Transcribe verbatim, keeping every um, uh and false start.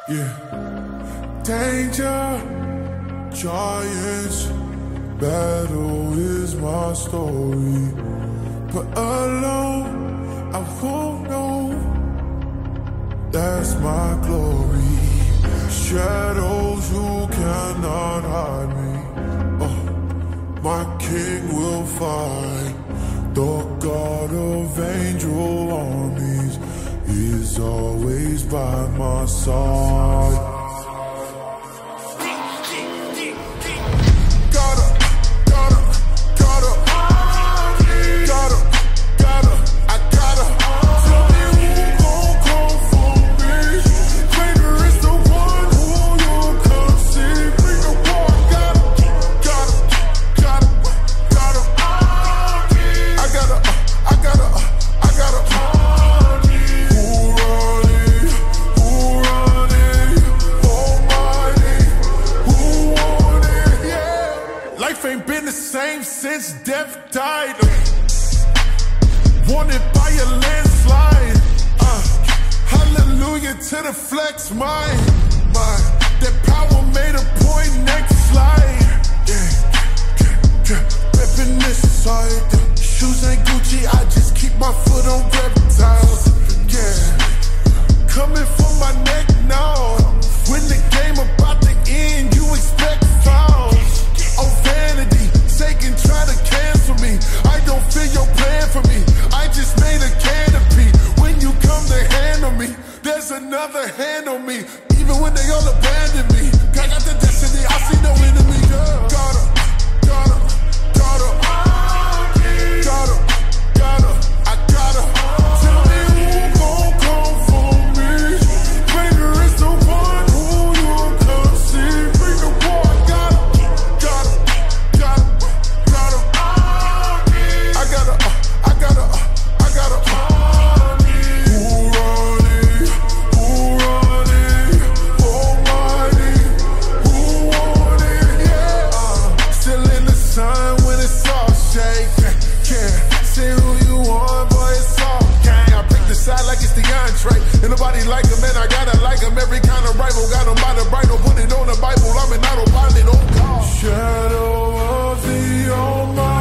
Yeah. Danger, giants, battle is my story. But alone, I won't know. That's my glory. Shadows, you cannot hide me. Oh, my king will fight. The God of angel armies is always by my side. Ain't been the same since death died. Wanted by a landslide. Uh, hallelujah to the flex, mine, mine. That power made a point. Next slide. Yeah, yeah, yeah. Reppin' this side. Shoes ain't Gucci, I just keep my foot on reptiles. Yeah, coming for my neck now. When the game about to end, you expect fouls. Oh, vanity, Satan try to cancel me. I don't feel your plan for me. I just made a canopy. When you come to handle me, there's another hand on me. Even when they all abandon me, I got the destiny, I see no enemy. Gotta, gotta, gotta, gotta, gotta, I gotta. Tell me who gon' come for me. Greater is the one who you come see. Bring the war, gotta. Ain't nobody like him, and I gotta like him. Every kind of rival got him by the bridle. Put it on the Bible, I'm an autopilot. Oh God. Shadow of the Almighty.